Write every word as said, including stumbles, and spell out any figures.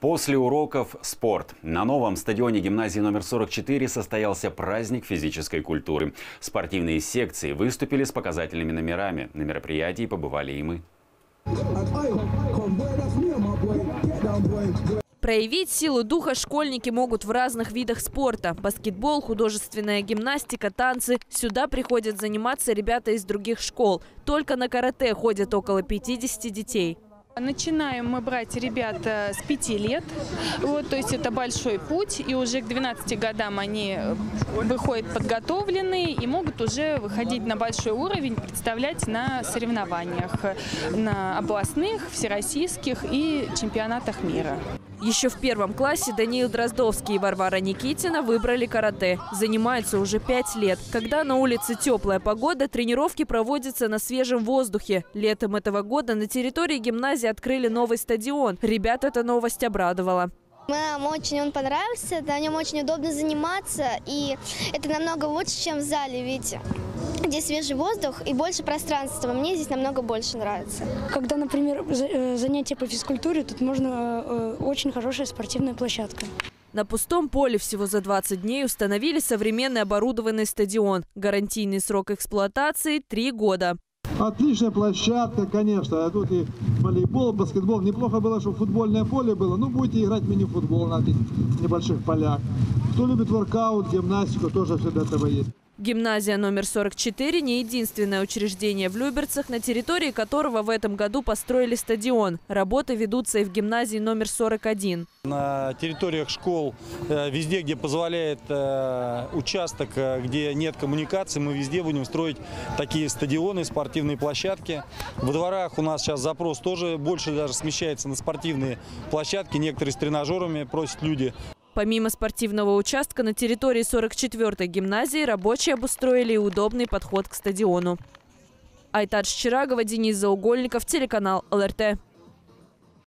После уроков спорт. На новом стадионе гимназии номер сорок четыре состоялся праздник физической культуры. Спортивные секции выступили с показательными номерами. На мероприятии побывали и мы. Проявить силу духа школьники могут в разных видах спорта. Баскетбол, художественная гимнастика, танцы. Сюда приходят заниматься ребята из других школ. Только на карате ходят около пятидесяти детей. Начинаем мы брать ребят с пяти лет, вот, то есть это большой путь, и уже к двенадцати годам они выходят подготовленные и могут уже выходить на большой уровень, представлять на соревнованиях, на областных, всероссийских и чемпионатах мира. Еще в первом классе Даниил Дроздовский и Варвара Никитина выбрали карате. Занимаются уже пять лет. Когда на улице теплая погода, тренировки проводятся на свежем воздухе. Летом этого года на территории гимназии открыли новый стадион. Ребят эта новость обрадовала. Нам очень он понравился, на нем очень удобно заниматься, и это намного лучше, чем в зале, ведь здесь свежий воздух и больше пространства. Мне здесь намного больше нравится. Когда, например, занятия по физкультуре, тут можно очень хорошая спортивная площадка. На пустом поле всего за двадцать дней установили современный оборудованный стадион. Гарантийный срок эксплуатации – три года. Отличная площадка, конечно. А тут и волейбол, баскетбол. Неплохо было, чтобы футбольное поле было. Ну, будете играть мини-футбол на этих небольших полях. Кто любит воркаут, гимнастику, тоже все для этого есть. Гимназия номер сорок четыре – не единственное учреждение в Люберцах, на территории которого в этом году построили стадион. Работы ведутся и в гимназии номер сорок один. На территориях школ, везде, где позволяет участок, где нет коммуникации, мы везде будем строить такие стадионы, спортивные площадки. Во дворах у нас сейчас запрос тоже больше даже смещается на спортивные площадки. Некоторые с тренажерами просят люди. Помимо спортивного участка, на территории сорок четвёртой гимназии рабочие обустроили и удобный подход к стадиону. Айтадж Чирагова, Денис Заугольников, телеканал эл эр тэ.